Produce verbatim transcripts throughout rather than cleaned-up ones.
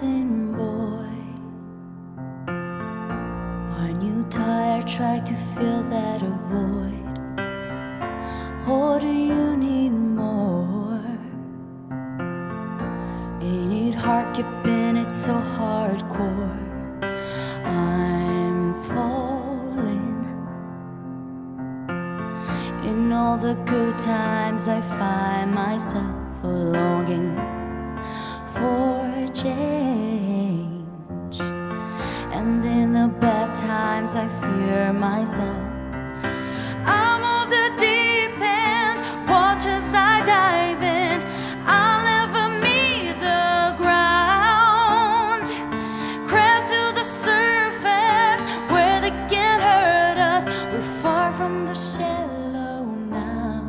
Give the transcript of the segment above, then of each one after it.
nothing, boy. Aren't you tired? Try to fill that void. Or do you need more? Ain't it hard keeping it so hardcore? I'm falling. In all the good times I find myself longing for change, and in the bad times I fear myself. I'm off the deep end, watch as I dive in. I'll never meet the ground, crash to the surface where they can't hurt us. We're far from the shallow now,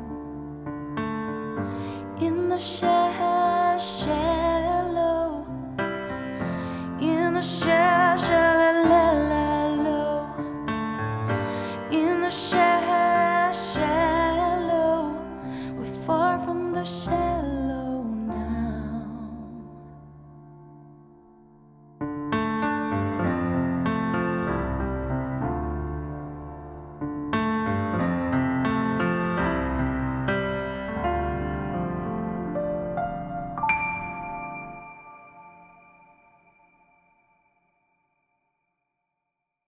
in the shallow, shallow, in the shallow, shallow, in the shallow, shallow. We're far from the shallow.